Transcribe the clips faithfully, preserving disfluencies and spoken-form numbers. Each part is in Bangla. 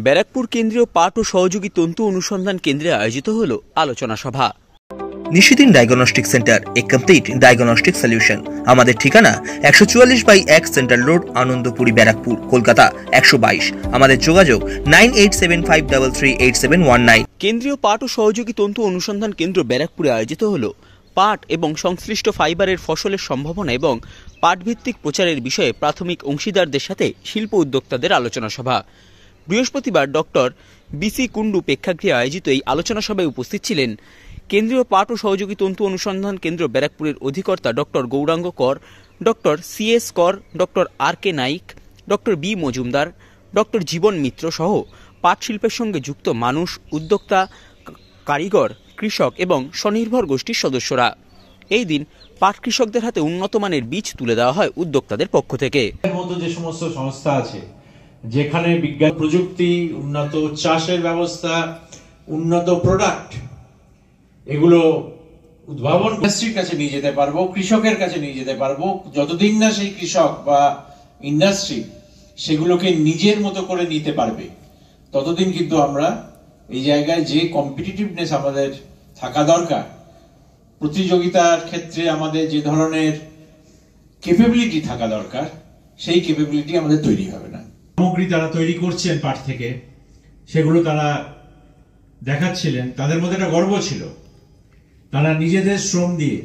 ব্যারাকপুর কেন্দ্রীয় পাট ও সহযোগী তন্তু অনুসন্ধান কেন্দ্রে আয়োজিত হল আলোচনা সভা। Nishidin diagnostic centre, a complete diagnostic solution. আমাদের ঠিকানা একশো চুয়াল্লিশ বাই এক সেন্ট্রাল রোড, আনন্দপুরি, ব্যারাকপুর, কলকাতা একশো বাইশ। আমাদের যোগাযোগ nine eight seven five three three eight seven one nine. কেন্দ্রীয় পাট ও সহযোগী তন্তু অনুসন্ধান কেন্দ্র ব্যারাকপুরে আয়োজিত হল পাট এবং সংশ্লিষ্ট ফাইবারের ফসলের সম্ভাবনা এবং পাট ভিত্তিক প্রচারের বিষয়ে প্রাথমিক অংশীদারদের সাথে শিল্প উদ্যোক্তাদের আলোচনা সভা। বৃহস্পতিবার ডক্টর বিসি কুন্ডু প্রেক্ষাগৃহে আয়োজিত এই আলোচনা সভায় উপস্থিত ছিলেন কেন্দ্রীয় পাট ও সহযোগী তন্তু অনুসন্ধান কেন্দ্র ব্যারাকপুরের অধিকর্তা doctor Gauranga Kar, doctor C S Kar, doctor R K Naik, doctor B Majumdar, doctor Jiban Mitra সহ পাট শিল্পের সঙ্গে যুক্ত মানুষ, উদ্যোক্তা, কারিগর, কৃষক এবং স্বনির্ভর গোষ্ঠীর সদস্যরা। এই দিন পাট কৃষকদের হাতে উন্নত মানের বীজ তুলে দেওয়া হয় উদ্যোক্তাদের পক্ষ থেকে। এর মধ্যে যে সমস্ত সংস্থা আছে যেখানে বিজ্ঞান, প্রযুক্তি, উন্নত চাষের ব্যবস্থা, উন্নত প্রোডাক্ট, এগুলো উদ্ভাবন ইন্ডাস্ট্রির কাছে নিয়ে যেতে পারবো, কৃষকের কাছে নিয়ে যেতে পারবো। যতদিন না সেই কৃষক বা ইন্ডাস্ট্রি সেগুলোকে নিজের মতো করে নিতে পারবে, ততদিন কিন্তু আমরা এই জায়গায় যে কম্পিটিটিভনেস আমাদের থাকা দরকার, প্রতিযোগিতার ক্ষেত্রে আমাদের যে ধরনের ক্যাপাবিলিটি থাকা দরকার, সেই ক্যাপাবিলিটি আমাদের তৈরি হবে না। সামগ্রী তারা তৈরি করছেন পাট থেকে, সেগুলো তারা দেখাচ্ছিলেন, তাদের মধ্যে একটা গর্ব ছিল। তারা নিজেদের শ্রম দিয়ে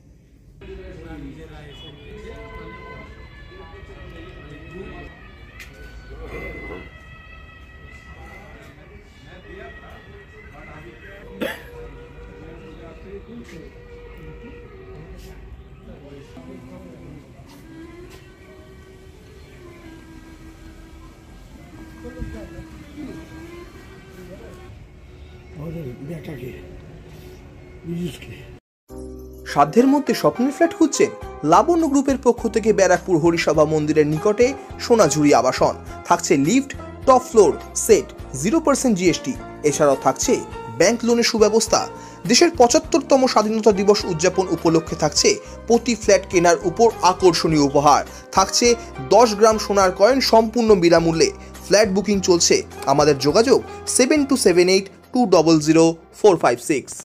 সাধ্যের মধ্যে স্বপ্নের ফ্ল্যাট খুঁজছেন? লাবণ্য গ্রুপের পক্ষ থেকে ব্যারাকপুর হরিসভা মন্দিরের নিকটে সোনাঝুরি আবাসন। থাকছে lift, top floor, set, zero percent GST. এছাড়াও থাকছে ব্যাংক লোনের সুব্যবস্থা। দেশের পঁচাত্তরতম স্বাধীনতা দিবস উদযাপন উপলক্ষে থাকছে প্রতি ফ্ল্যাট কেনার উপর আকর্ষণীয় উপহার। থাকছে দশ গ্রাম সোনার কয়েন সম্পূর্ণ বিনামূল্যে। ফ্ল্যাট বুকিং চলছে। আমাদের যোগাযোগ seven two seven eight two double zero four five six.